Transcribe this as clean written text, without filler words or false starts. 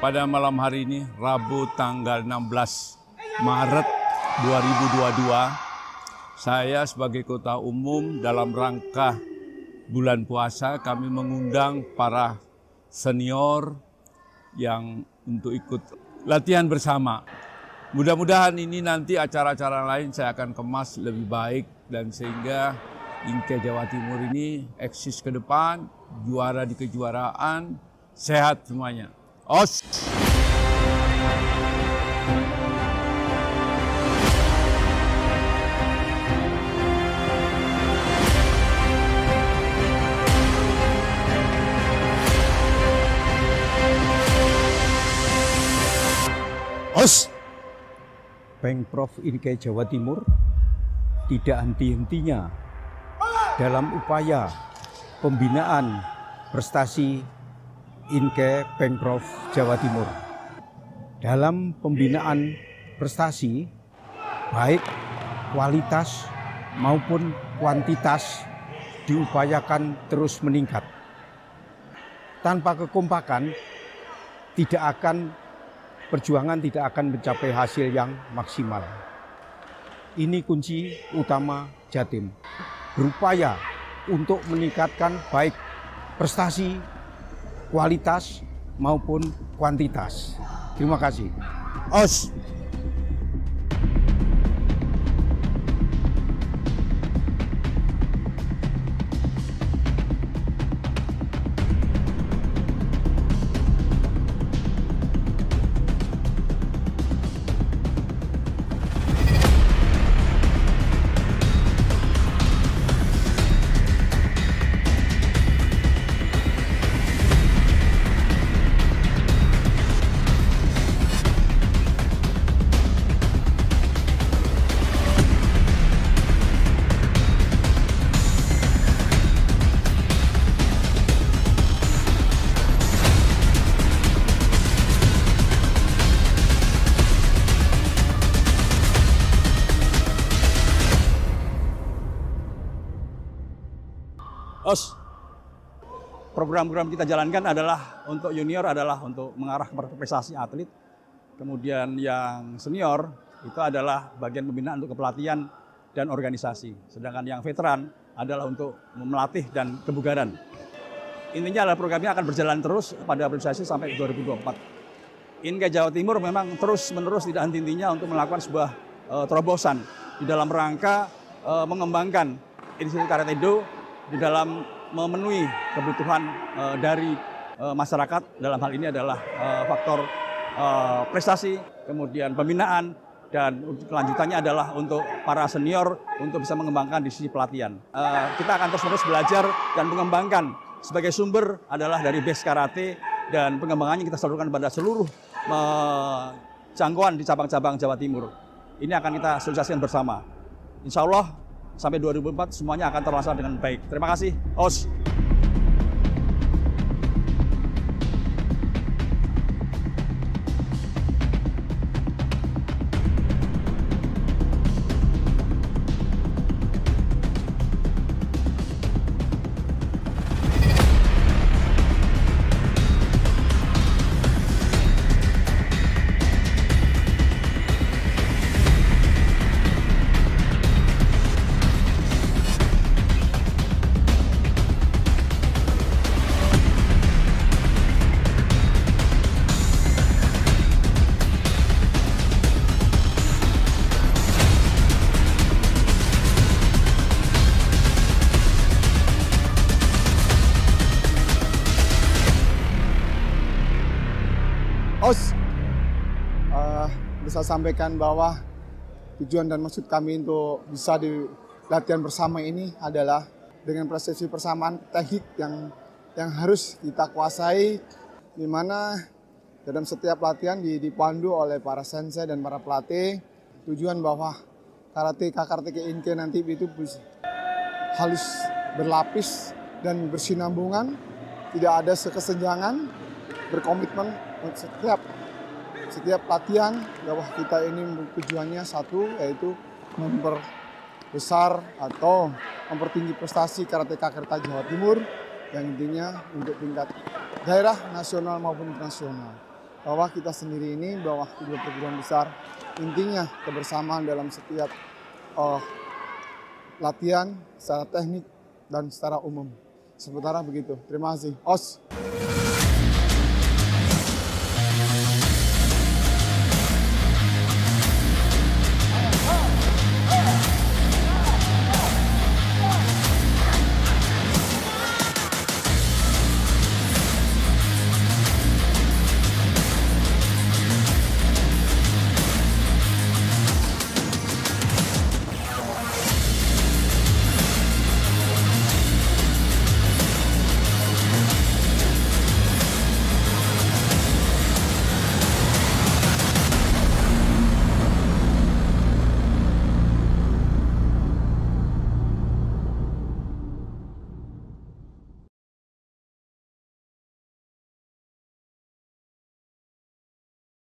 pada malam hari ini, Rabu tanggal 16 Maret 2022, saya sebagai Kota Umum dalam rangka bulan puasa, kami mengundang para senior yang untuk ikut latihan bersama. Mudah-mudahan ini nanti acara-acara lain saya akan kemas lebih baik dan sehingga Inke Jawa Timur ini eksis ke depan, juara di kejuaraan, sehat semuanya. Os! Os! Pemprov Inke Jawa Timur tidak henti-hentinya dalam upaya pembinaan prestasi Inke Pemprov Jawa Timur. Dalam pembinaan prestasi, baik kualitas maupun kuantitas diupayakan terus meningkat. Tanpa kekompakan, perjuangan tidak akan mencapai hasil yang maksimal. Ini kunci utama Jatim. Berupaya untuk meningkatkan baik prestasi, kualitas maupun kuantitas. Terima kasih. Os! Os, program-program kita jalankan adalah untuk junior adalah untuk mengarah kepada prestasi atlet. Kemudian yang senior itu adalah bagian pembinaan untuk kepelatihan dan organisasi. Sedangkan yang veteran adalah untuk melatih dan kebugaran. Intinya adalah programnya akan berjalan terus pada organisasi sampai 2024. Inke Jawa Timur memang terus-menerus tidak henti-hentinya untuk melakukan sebuah terobosan di dalam rangka mengembangkan Institut Karate Do di dalam memenuhi kebutuhan dari masyarakat. Dalam hal ini adalah faktor prestasi, kemudian pembinaan, dan kelanjutannya adalah untuk para senior untuk bisa mengembangkan di sisi pelatihan. Kita akan terus-menerus belajar dan mengembangkan. Sebagai sumber adalah dari base karate, dan pengembangannya kita salurkan pada seluruh jangkauan di cabang-cabang Jawa Timur. Ini akan kita sosialisasikan bersama. Insya Allah sampai 2024 semuanya akan terlaksana dengan baik. Terima kasih. Os. Os, bisa sampaikan bahwa tujuan dan maksud kami untuk bisa di latihan bersama ini adalah dengan prestasi persamaan teknik yang harus kita kuasai, di mana dalam setiap latihan dipandu oleh para sensei dan para pelatih. Tujuan bahwa karateka Inke nanti itu harus berlapis dan bersinambungan, tidak ada kesenjangan, berkomitmen setiap latihan bahwa kita ini tujuannya satu, yaitu memperbesar atau mempertinggi prestasi karateka Jawa Timur yang intinya untuk tingkat daerah, nasional maupun internasional. bahwa kita sendiri ini, bahwa kedua perguruan besar, intinya kebersamaan dalam setiap latihan secara teknik dan secara umum. Sementara begitu. Terima kasih. OS.